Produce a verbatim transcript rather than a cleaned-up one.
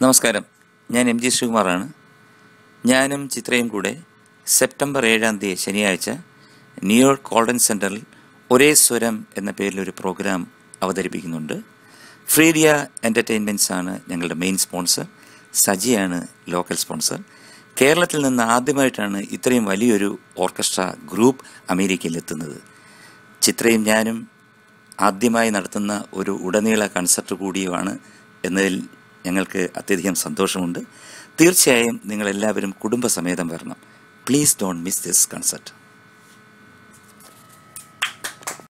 നമസ്കാരം, ഞാൻ M G ശ്രീകുമാറാണ്. ഞാനും ചിത്രയും കൂടെ സെപ്റ്റംബർ ഏഴാം തീയതി ശനിയാഴ്ച ന്യൂയോർക്ക് ഗോൾഡൻ സെൻറ്ററിൽ ഒരേ സ്വരം എന്ന പേരിലൊരു പ്രോഗ്രാം അവതരിപ്പിക്കുന്നുണ്ട്. ഫ്രീഡിയ എൻ്റർടൈൻമെൻറ്റ്സ് ആണ് ഞങ്ങളുടെ മെയിൻ സ്പോൺസർ. സജിയാണ് ലോക്കൽ സ്പോൺസർ. കേരളത്തിൽ നിന്ന് ആദ്യമായിട്ടാണ് ഇത്രയും വലിയൊരു ഓർക്കസ്ട്ര ഗ്രൂപ്പ് അമേരിക്കയിലെത്തുന്നത്. ചിത്രയും ഞാനും ആദ്യമായി നടത്തുന്ന ഒരു ഉടനീള കൺസർട്ട് കൂടിയുമാണ് എന്നതിൽ ഞങ്ങൾക്ക് അത്യധികം സന്തോഷമുണ്ട്. തീർച്ചയായും നിങ്ങളെല്ലാവരും കുടുംബസമേതം വരണം. Please don't miss this concert.